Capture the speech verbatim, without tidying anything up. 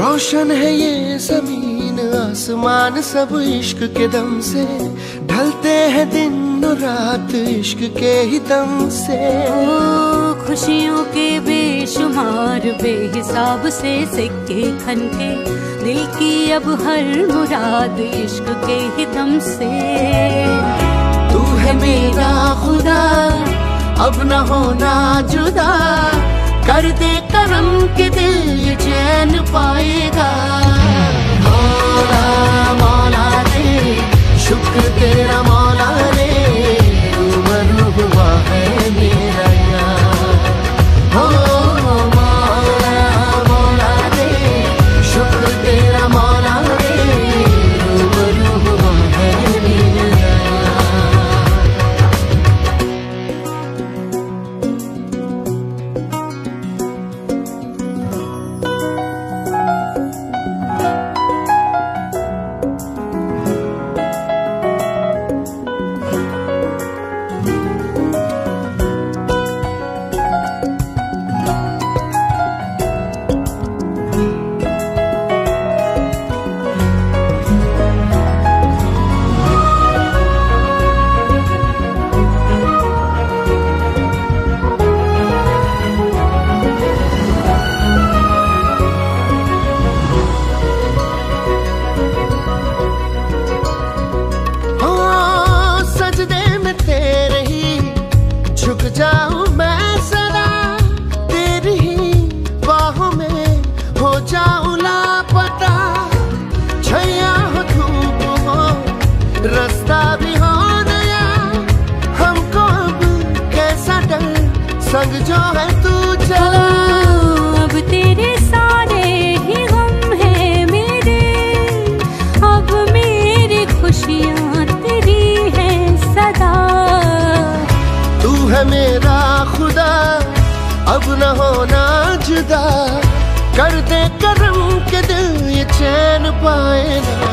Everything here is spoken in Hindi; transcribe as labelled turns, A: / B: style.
A: रोशन है ये जमीन आसमान सब इश्क के दम से, ढलते हैं दिन और रात इश्क के ही दम से।
B: ओ खुशियों के बेशुमार बेहिसाब से सिक्के खनके, दिल की अब हर मुराद इश्क के ही दम से।
A: तू है मेरा खुदा अब न होना जुदा, कर दे करम के दिल ये चैन पाएगा। मौला मौला रे शुक्र तेरा मौला रे, रूबरू हुआ है मेरा यार। हो मौला मौला रे शुक्र तेरा मौला रे, रूबरू हुआ है मेरा यार। झुक जाऊं मैं सदा तेरी ही बाहों में, हो जाऊं लापता। छैया हो धूप हो रास्ता भी हो नया, हमको अब कैसा डर संग जो है तू चला।
B: अब तेरे सारे ही गम है मेरे, अब मेरी खुशियाँ तेरी हैं सदा।
A: तू है मेरा खुदा अब न होना जुदा, कर दे करम के दिल ये चैन पाए ना।